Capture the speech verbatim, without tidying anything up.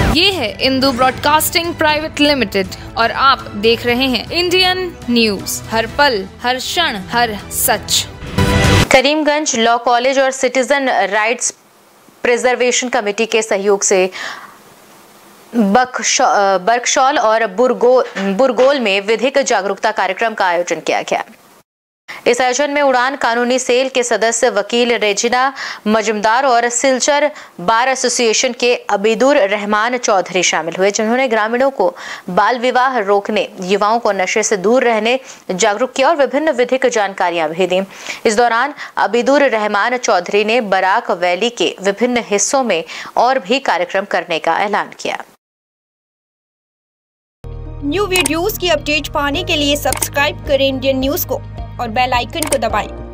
ये है Indu broadcasting private limited और आप देख रहे हैं इंडियन न्यूज, हर पल, हर क्षण, हर सच। करीमगंज लॉ कॉलेज और सिटीजन राइट्स प्रिजर्वेशन कमेटी के सहयोग से बरकशॉल और बुरगो, बुरगोल में विधिक जागरूकता कार्यक्रम का आयोजन किया गया। इस आयोजन में उड़ान कानूनी सेल के सदस्य वकील रेजिना मजमदार और सिलचर बार एसोसिएशन के अबीदुर रहमान चौधरी शामिल हुए, जिन्होंने ग्रामीणों को बाल विवाह रोकने, युवाओं को नशे से दूर रहने जागरूक किया और विभिन्न विधिक जानकारियां भी दी। इस दौरान अबीदुर रहमान चौधरी ने बराक वैली के विभिन्न हिस्सों में और भी कार्यक्रम करने का ऐलान किया। न्यू वीडियोस की अपडेट पाने के लिए सब्सक्राइब करें इंडियन न्यूज को और बेल आइकन को दबाएं।